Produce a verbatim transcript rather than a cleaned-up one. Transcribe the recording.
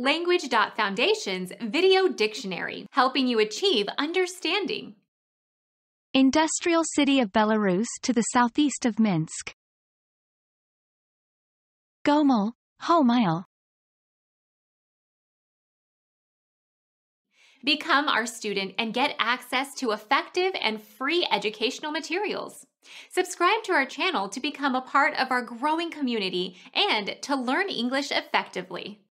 Language.Foundation's Video Dictionary, helping you achieve understanding. Industrial city of Belarus to the southeast of Minsk. Homel, Homel. Become our student and get access to effective and free educational materials. Subscribe to our channel to become a part of our growing community and to learn English effectively.